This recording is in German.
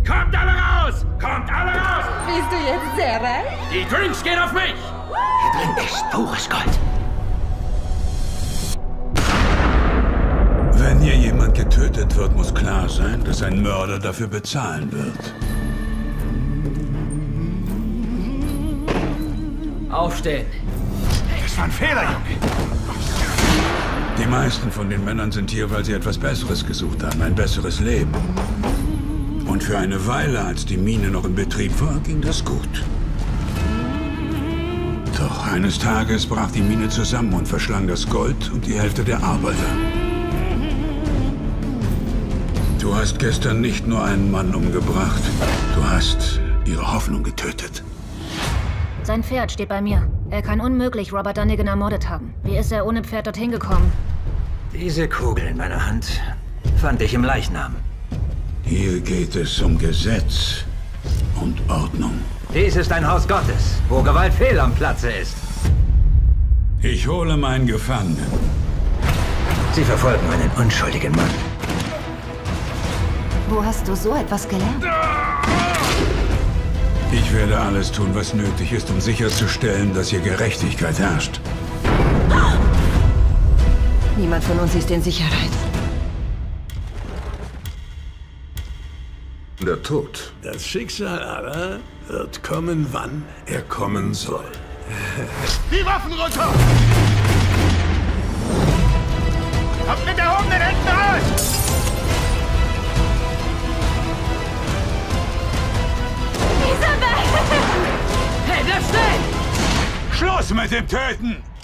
Kommt alle raus! Kommt alle raus! Bist du jetzt sehr reich? Die Drinks gehen auf mich! Hier drin ist pures Gold. Wenn hier jemand getötet wird, muss klar sein, dass ein Mörder dafür bezahlen wird. Aufstehen. Das war ein Fehler, Junge. Die meisten von den Männern sind hier, weil sie etwas Besseres gesucht haben, ein besseres Leben. Und für eine Weile, als die Mine noch in Betrieb war, ging das gut. Doch eines Tages brach die Mine zusammen und verschlang das Gold und die Hälfte der Arbeiter. Du hast gestern nicht nur einen Mann umgebracht, du hast ihre Hoffnung getötet. Sein Pferd steht bei mir. Er kann unmöglich Robert Dunnigan ermordet haben. Wie ist er ohne Pferd dorthin gekommen? Diese Kugel in meiner Hand fand ich im Leichnam. Hier geht es um Gesetz und Ordnung. Dies ist ein Haus Gottes, wo Gewalt fehl am Platze ist. Ich hole meinen Gefangenen. Sie verfolgen einen unschuldigen Mann. Wo hast du so etwas gelernt? Ich werde alles tun, was nötig ist, um sicherzustellen, dass hier Gerechtigkeit herrscht. Niemand von uns ist in Sicherheit. Der Tod. Das Schicksal aller wird kommen, wann er kommen soll. Die Waffen runter! Kommt mit erhobenen Händen raus! Hey, bleib stehen! Schluss mit dem Töten!